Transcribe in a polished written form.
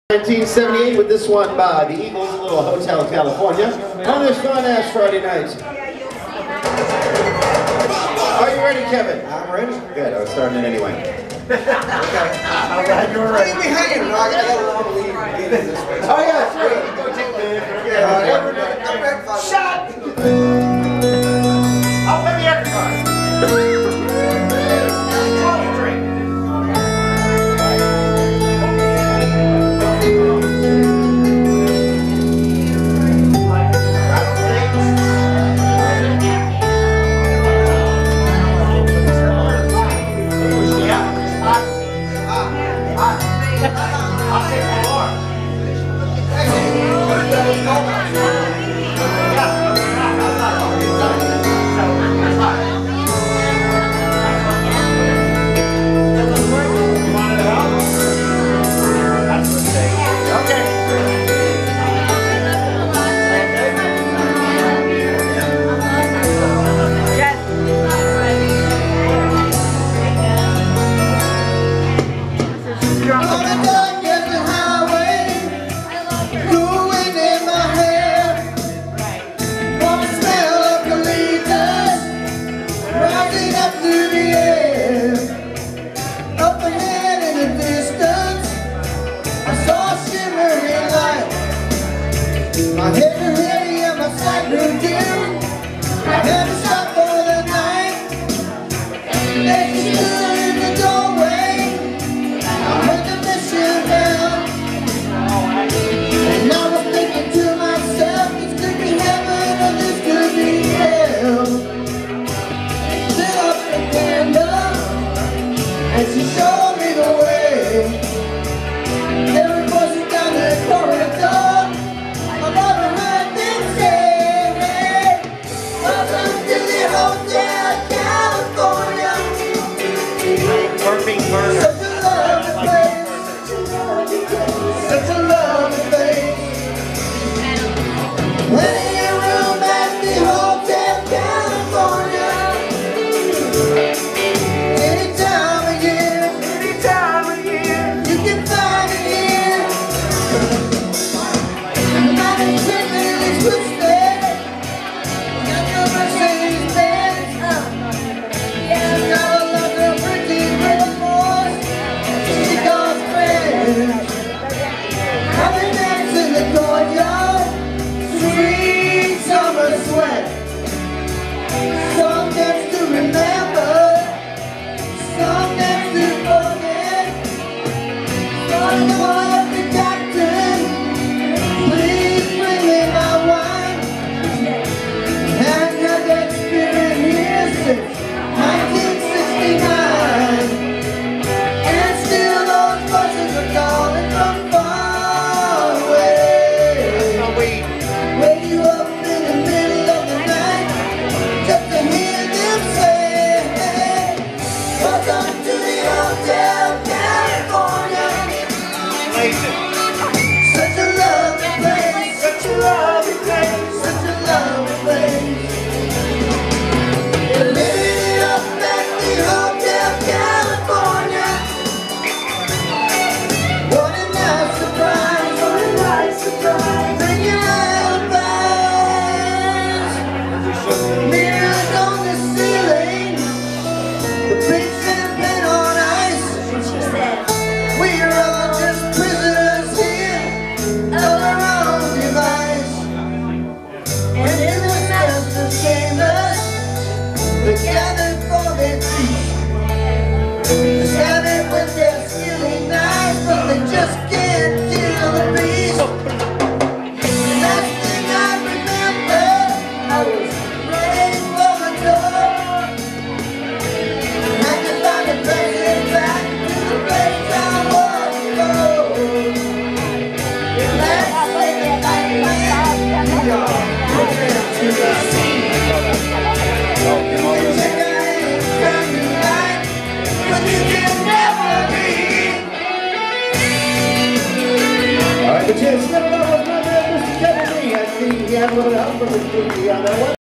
1978 with this one by the Eagles, a little Hotel California, on this fun ass Friday night. Are you ready, Kevin? I'm ready. Good, I was starting it anyway. Okay. I'm glad you were ready. Leave me hanging. I got a long lead. Oh yeah, that's right. Go take the shot! I'll play the extra card. My head is ready and my sight grew dim. I had to stop for the night. As she stood in the doorway, I heard the mission bell. And I was thinking to myself, this could be heaven or this could be hell. Lit up the candle, and she showed me the way. There were voices down the corridor. Burping burner. Such a lovely place. Such a lovely place. Plenty of room at the Hotel California. Any time of year, you can find it here. Not exactly twisted. Got your Mercedes Benz. Got a lot of pretty girls. Having danced in the courtyard, sweet summer sweat. Some dance to remember, some dance to forget. Some call the captain, please bring me my wine. Hadn't had that spirit here since 1969. Calling from far away. Wake you up in the middle of the night just to hear them say, welcome to the Hotel California. Such a lovely place, such a lovely place, such a lovely place. Living it up at the Hotel California. Bring your alibis. Mirrors on the ceiling, the big champagne on ice. We're all just prisoners here of our own device. And in the master's chambers, they're gathered for their feast. They're gathered with their skilling knives, but they just can't kill the beast. Last thing I remember, I was running for the door. Had to find a passage back to the place I was before. Last thing I remember, we are broken to the sea. You can check out any kind you like, but you can never be. All right, but yeah, it's never know what's not there, Mr. Kevin Lee. I think he had a little help from his on that one.